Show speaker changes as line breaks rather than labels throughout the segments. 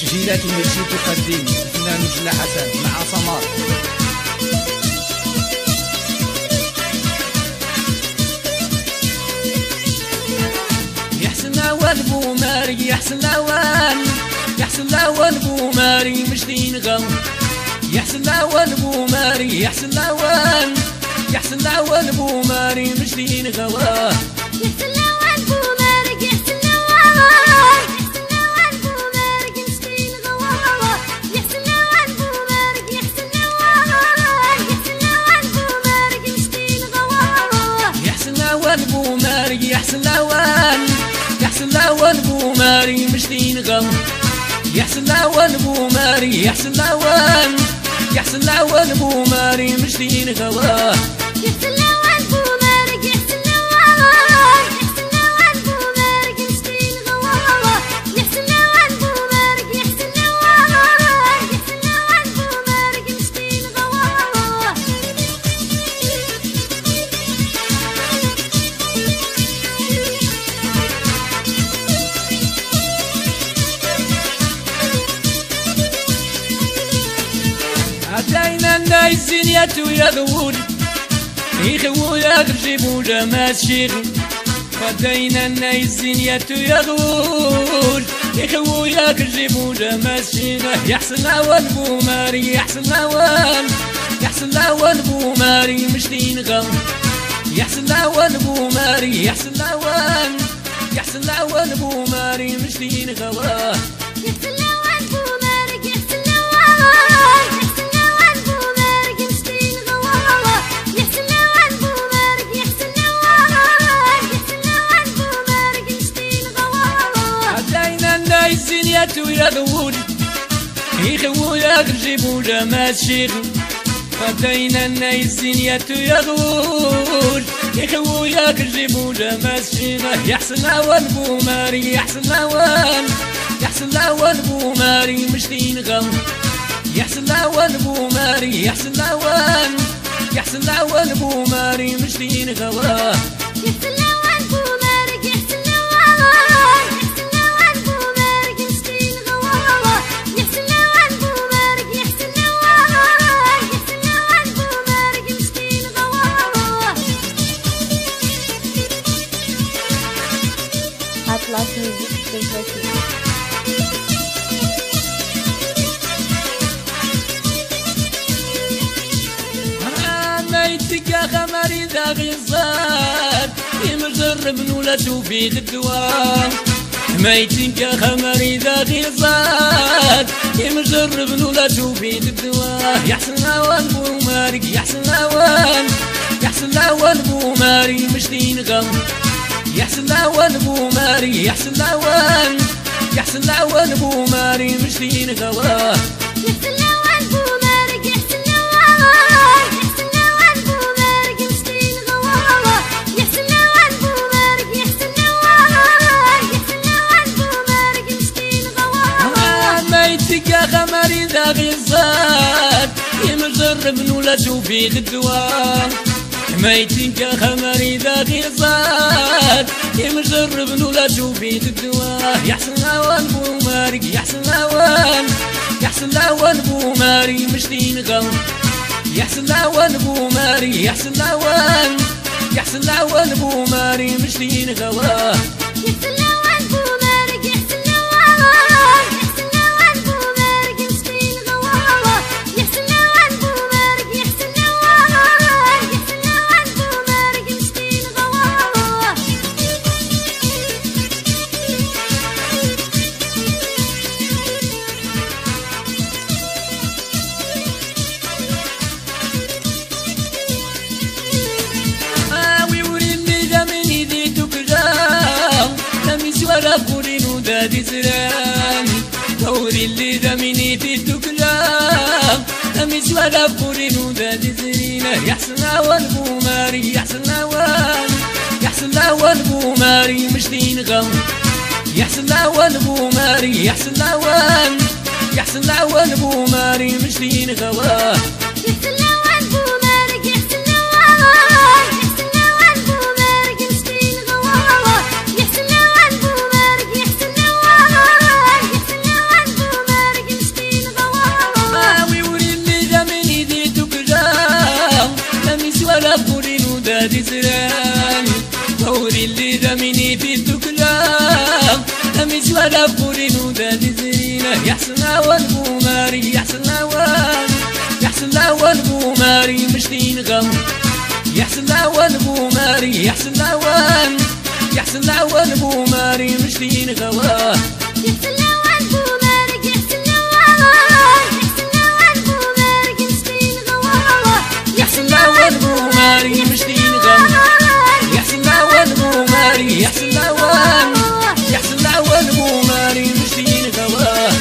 تسجيلات وميرشي تقدم الفنان مجلة حسن مع سمار. يحسن الاول بوماري يحسن الاول يحسن الاول بوماري مشتين غم. يحسن الاول بوماري يحسن الاول يحسن الاول بوماري مشتين غواه.
يحسن الاول بوماري يحسن الاول يحسن الاول بوماري مشتين غواه. يحسن الاول بوماري يحسن الاول يحسن الاول بوماري مشتين غواه.
يحسن الاول بوماري يحسن الاول يحسن الاول بوماري مشتين غم. يحسن الاول بوماري يحسن الاول يحسن الاول بوماري مشتين غواه.
يحسن الاول بوماري يحسن الاول يحسن الاول بوماري مشتين غواه. يحسن الاول بوماري يحسن الاول يحسن الاول بوماري مشتين غواه.
عدينا الناس ياتو يغول يخو يغرجبو جماس شيخ. عدينا الناس ياتو يغول يخو يغرجبو جماس شيخ. يحسن الاول بوماري يحسن الاول يحسن الاول بوماري مشتين غم. يحسن الاول بوماري يحسن الاول يحسن الاول بوماري مشتين غواه.
يحسن الاول بوماري يحسن الاول يحسن الاول بوماري مشتين غواه. يحسن الاول بوماري يحسن الاول يحسن الاول بوماري مشتين غواه.
عدينا الناس ياتو يغول يخو يغرجبو جماس شيخ. عدينا الناس ياتو يغول يخو يغرجبو جماس شيخ. يحسن الاول بوماري يحسن الاول يحسن الاول بوماري مشتين غم. يحسن الاول بوماري يحسن الاول يحسن الاول بوماري مشتين غواه.
يحسن الاول بوماري يحسن الاول يحسن الاول بوماري مشتين غواه. يحسن الاول بوماري يحسن الاول يحسن الاول بوماري مشتين غواه.
Atlas Music Türkçesi.
ميتك يا خمري ذا غزار يمجرب ولا توفيق الدواء. ميتك يا خمري ذا غزار يمجرب ولا توفيق الدواء. يحسن الاول بوماري يحسن الاول يحسن الاول بوماري مشتين غم. يحسن الاول بوماري يحسن الاول يحسن الاول بوماري مشتين غواه.
يحسن الاول بوماري يحسن الاول يحسن الاول بوماري مشتين غواه. يحسن الاول بوماري يحسن الاول يحسن الاول بوماري مشتين غواه.
ميتك يا خمري ذا غزار يمجرب ولا توفيق الدواء. ميتك يا خمري ذا غزار يمجرب ولا توفيق الدواء. يحسن الاول بوماري يحسن الاول يحسن الاول بوماري مشتين غم. يحسن الاول بوماري يحسن الاول يحسن الاول بوماري مشتين غواه.
يحسن الاول بوماري يحسن الاول يحسن الاول بوماري مشتين غواه. يحسن الاول بوماري يحسن الاول يحسن الاول بوماري مشتين غواه.
ربورين ودادي زراني دوري اللي دميني في الدكلام. أمس وربورين ودادي زرينة. يحسن الاول بوماري يحسن الاول يحسن الاول بوماري مشتين غم. يحسن الاول بوماري يحسن الاول يحسن الاول بوماري مشتين غواه.
يحسن الاول بوماري يحسن الاول يحسن الاول بوماري مشتين غواه. يحسن الاول بوماري يحسن الاول يحسن الاول بوماري
عيس ولا فورين وداد زينة يحسن لوان بوماري يحسن لوان يحسن لوان بوماري مشتين غم يحسن لوان بوماري يحسن لوان يحسن لوان بوماري مشتين غواه
يحسن لوان بومارك يحسن لوان بومارك مشتين غواه
يحسن لوان بوماري مشتين غم يحسن لوان بوماري يحسن لوان يحسن لوان بوماري مشتين غواه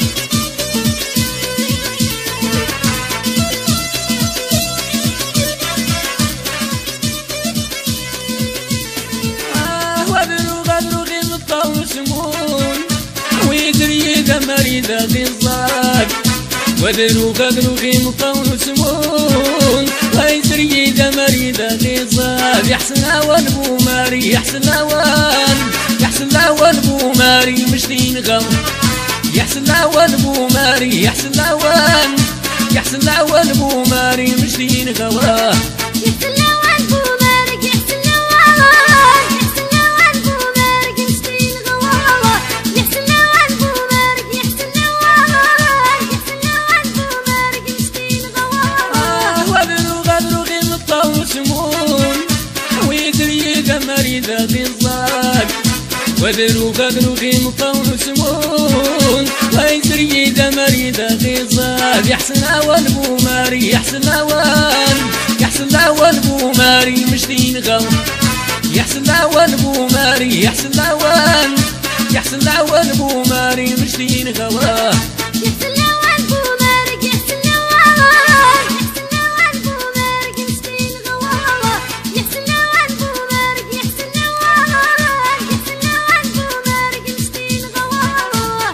مريدة في الصاد وذرو قدرو في مطول سمون ويسر يدا مريدة في الصاد يحسن لوان بوماري يحسن لوان يحسن لوان بوماري مشتين غم يحسن لوان بوماري يحسن لوان يحسن لوان بوماري مشتين غواه
يحسن لوان بومارك يحسن لوان بومارك مشتين غواه يحسن لوان بومارك يحسن لوان بومارك مشتين غواه
وذرو قدرو في مطول سمون ويدر يدا مريدة في الصاد وذرو قدرو في مطول سمون ويسر يدا مريدة في الصاد يحسن لوان بوماري يحسن لوان يحسن لوان بوماري مشتين غم يحسن لوان بوماري يحسن لوان يحسن لوان بوماري مشتين غواه
يحسن لوان بومارك يحسن لوان بومارك مشتين غواه يحسن لوان بومارك يحسن لوان بومارك مشتين غواه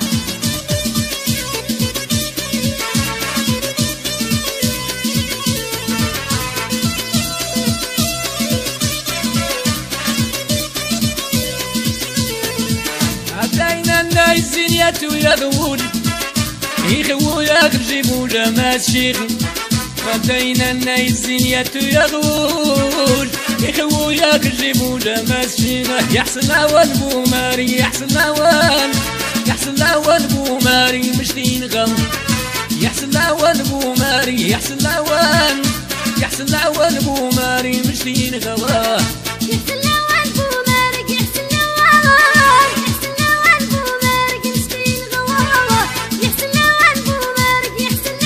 عدينا الناس ياتو يغول يخو يجيبوا لما الشيخ عدينا الناس ياتو يغول يخو يجيبوا لما الشيخ يحسن لوان بوماري يحسن لوان يحسن لوان بوماري مشتين غم يحسن لوان بوماري يحسن لوان يحسن لوان بوماري مشتين غواه
يحسن لوان بومارك يحسن لوان بومارك مشتين غواه يحسن لوان بومارك يحسن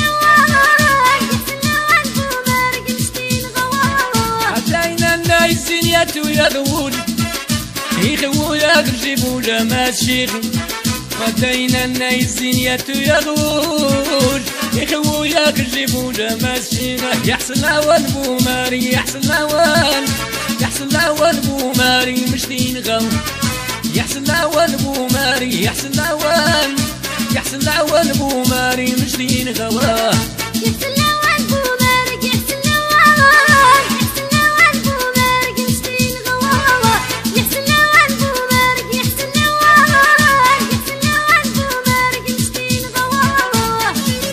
لوان بومارك مشتين غواه
عدينا الناس ياتو يغول يخو يجيبوا لما الشيخ عدينا الناس ياتو يغول يخو يجيبوا لما الشيخ يحسن لوان بوماري يحسن لوان يحسن لوان بوماري مشتين غم يحسن لوان بوماري يحسن لوان يحسن لوان بوماري مشتين غواه
يحسن لوان بومارك يحسن لوان بومارك مشتين غواه يحسن لوان بومارك يحسن لوان بومارك مشتين غواه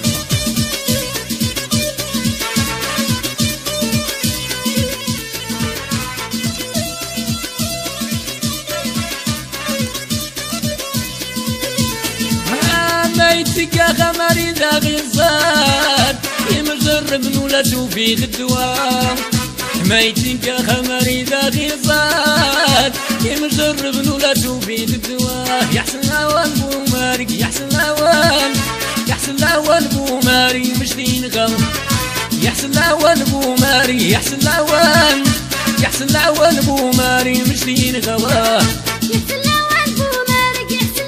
ميتك يا خمري ذا غزاد يمجرب نولد في الدوام ميتك يا خمري ذا غزاد يمجرب نولد في الدوام يحسن لوان بومارك يحسن لوان يحسن لوان بوماري مشتين غم يحسن لوان بوماري يحسن لوان يحسن لوان بوماري مشتين غواه
يحسن لوان بومارك يحسن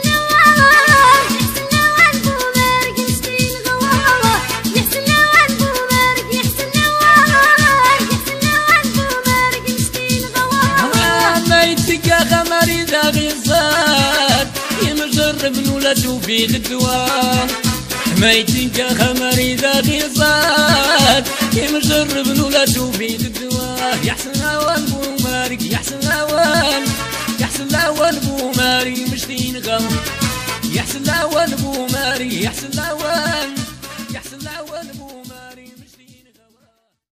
لوان بومارك مشتين غواه يحسن لوان بومارك يحسن لوان بومارك مشتين غواه
ميتك يا خمري ذا غزاد يمجرب نولد في الدوام ميتك يا خمري ذا غزاد يمجرب نولد في الدوام يحسن لوان بومارك يحسن لوان يحسن لوان بوماري مشتين غم يحسن لوان بوماري يحسن لوان